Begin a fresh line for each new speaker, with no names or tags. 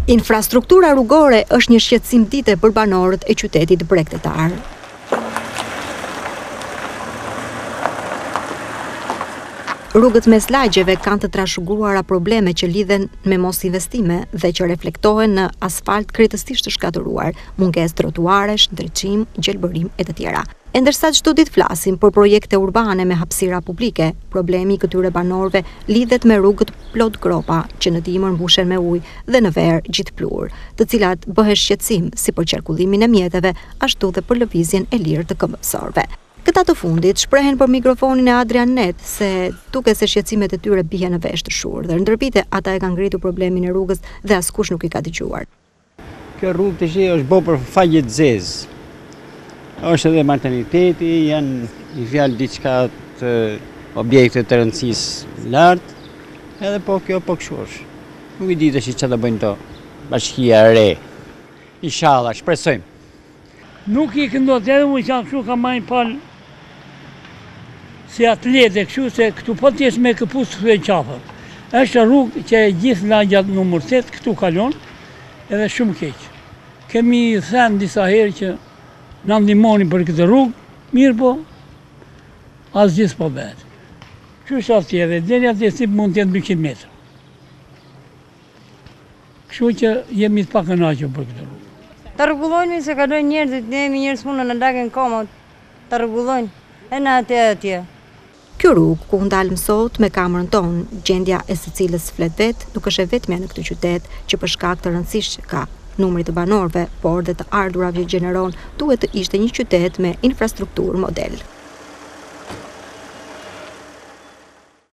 Infrastruktura rrugore është një shqetësim dite për banorët e qytetit bregdetar. Rrugët mes lagjeve kanë të trashëguara probleme që lidhen me mos investime dhe që reflektohen në asfalt krejtësisht të shkatëruar, mungesë trotuaresh, ndriçim, gjelbërim e të tjera. E ndërsa çdo ditë flasim për projekte urbane me hapësira publike, problemi i këtyre banorëve lidhet me rrugët plot gropa që në dimër mbushen me ujë dhe në verë gjithë plur, të cilat bëhen shqetësim si për qarkullimin e mjeteve, ashtu dhe për lëvizjen e lirë të këmbësorëve. Këta të fundit shprehen për mikrofonin e Adrian Net se duket se shqetësimet e tyre bien në vesh të shurë dhe ndër vite ata e kanë ngritur problemin e rrugës dhe askush nuk i ka dëgjuar.
Kjo rrugë të shi është bërë për faqe të zezë. Është edhe materniteti, janë i fjalë diçka të objekte të rëndësisë lartë, edhe po kjo po kështu është. Nuk i di tash çfarë do bëjnë to bashkia e re. Inshallah, shpresojmë.
Nuk i këndot, edhe unë që kështu ka majnë palë si atlete, kështu se këtu po t'jesh me këpus të e qafë. Është rrugë që e gjithë lagjat numër 8 këtu kalon, edhe shumë keqë. Kemi thënë disa herë që në ndihmoni për këtë rrugë, mirë po, asë gjithë po bëhet. Kështu është atje dhe deri atje si mund t'jetë 200 metra. Kështu që jemi të pakënaqur për këtë rrugë.
Ta rregullojnë se kalojnë njerëzit, ne jemi njerëz punën në lagën komod, ta rregullojnë, e në atje.
Kjo rrugë ku ndalëm sot me kamerën tonë, gjendja e së cilës flet vetë, nuk është e vetmja në këtë qytet që për shkak të rëndësishë që ka numrit të banorëve, por dhe të ardhurave që gjeneron, duhet të ishte një qytet me infrastrukturë model.